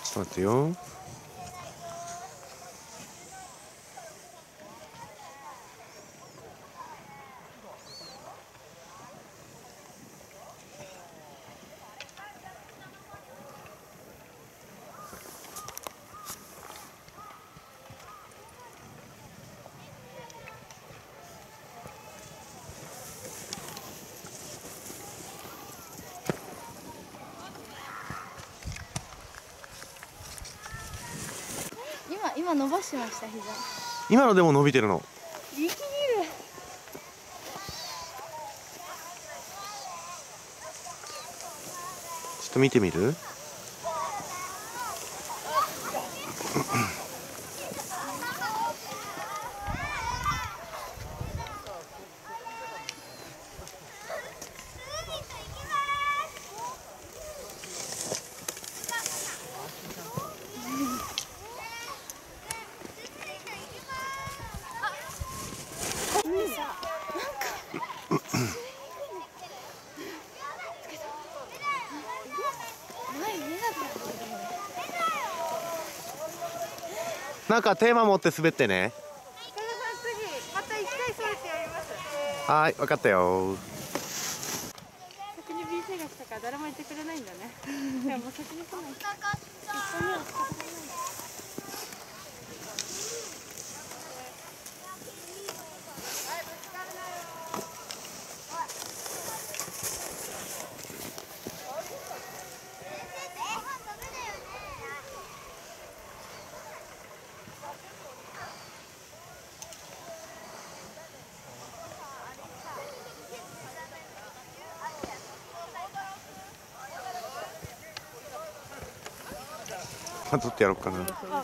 ちょっと待ってよ。 今伸ばしました膝。 今のでも伸びてるの。 力みる。 ちょっと見てみる？なんかテーマ持って滑ってね。 次また一回そうやってやります。 はい、分かったよ。 先に BC が来たから誰も言ってくれないんだね。でももう先に来ない。 取ってやろうかな。 どう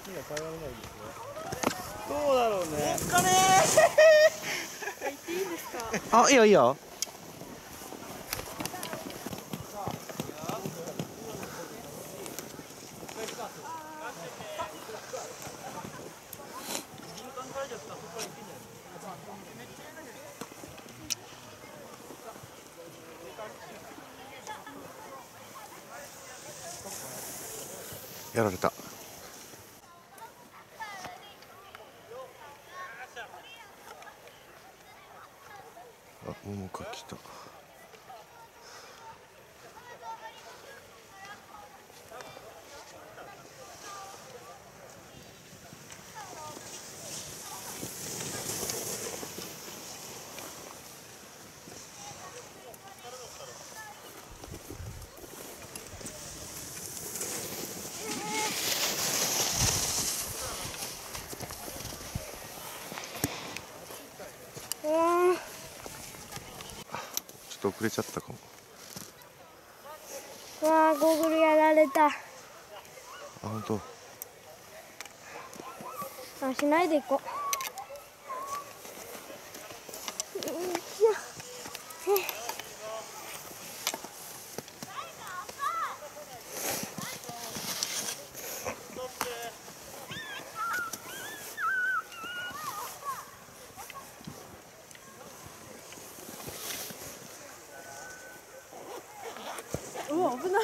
だろうね。お金。 行っていいですか。 あ、いいよいいよ。やられた。あ、桃が来た。ちょっと遅れちゃったかも。 わあ、ゴーグルやられた。 あ、本当。 あ、しないでいこう。うわ、危ない。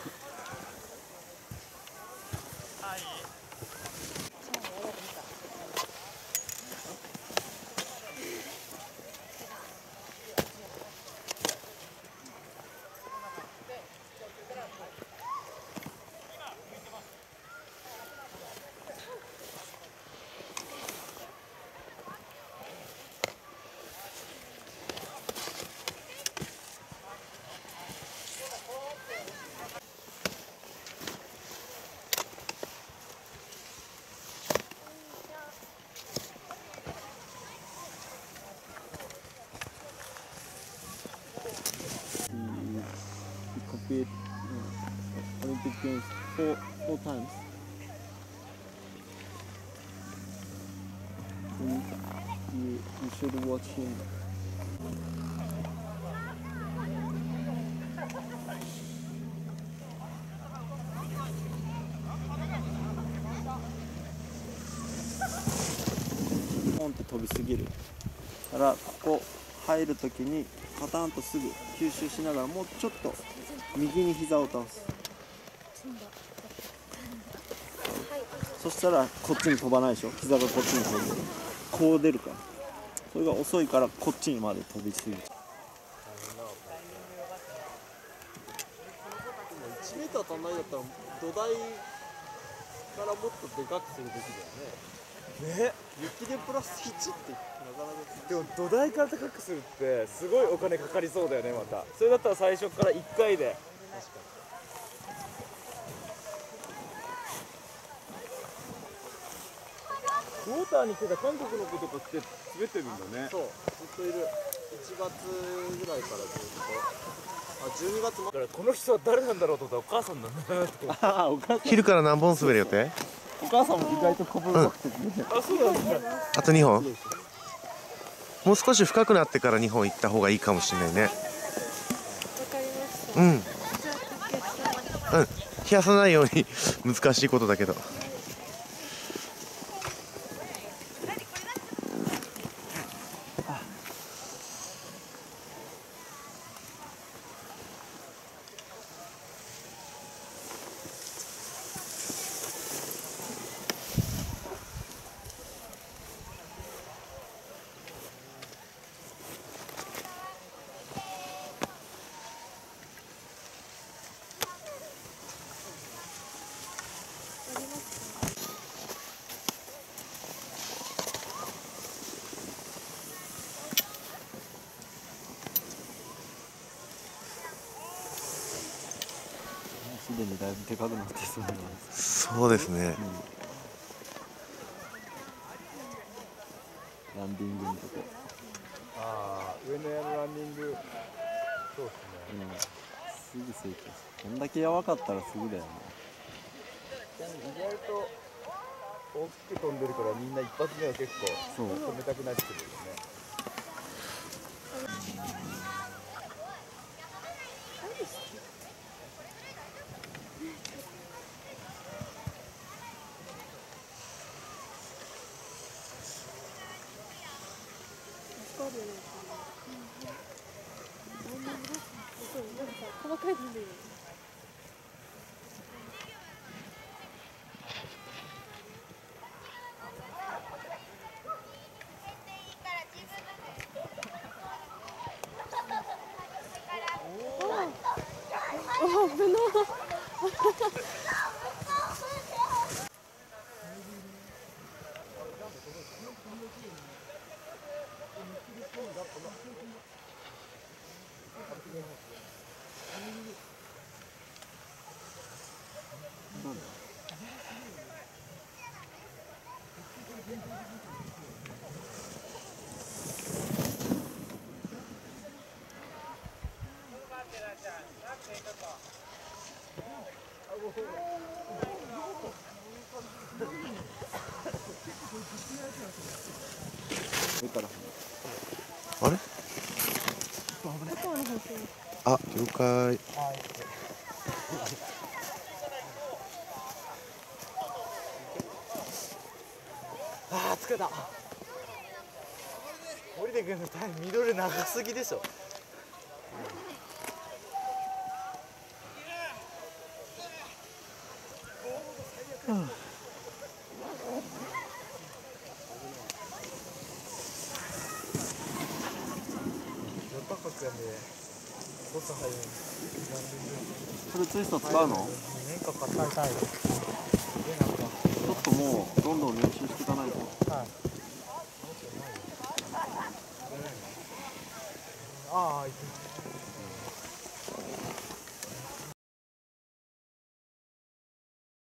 He competed Olympic Games four times. You should watch him.ポンって飛びすぎるからここ入るときにパターンとすぐ吸収しながらもうちょっと右に膝を倒す。 そしたらこっちに飛ばないでしょ。膝がこっちに飛んでる、こう出るから。それが遅いからこっちにまで飛びすぎちゃう。1メーター足んないだったら土台からもっとでかくするべきだよね。ね、雪でプラス1ってなかなか。 でも土台から高くするってすごいお金かかりそうだよね。またそれだったら最初から1回で。ウォーターに来てた韓国の子とか来て滑ってるんだね。 そう、ずっといる。1月ぐらいからずっと。あ、12月も。 だからこの人は誰なんだろうと思ったらお母さんなんだなと思って。 ああ、お母さん。 昼から何本滑る予定？ お母さんも意外とこぶがくてね。 あ、そうなんだ。 あと2本？もう少し深くなってから2本行った方がいいかもしれないね。 わかりました。 うん。 じゃあ決定。 うん。冷やさないように難しいことだけど。 すでにだいぶでかくなってそうなんです。 そうですね。 ランディングのとこ。 ああ、上野屋のランニング。そうですね。 すぐ成長する。こんだけやばかったらすぐだよね。 意外と大きく飛んでるからみんな一発目は結構そう。 止めたくなってくるよね。 細かいのでいいよ。お、危ない。 上から。 あれ？あ、了解。 ああ、疲れた。降りてくるのミドル長すぎでしょ。高くやんで、ボス入る。 フルツイスト使うの？ 2年かかった。 ちょっともうどんどん練習していかないと。 ああ、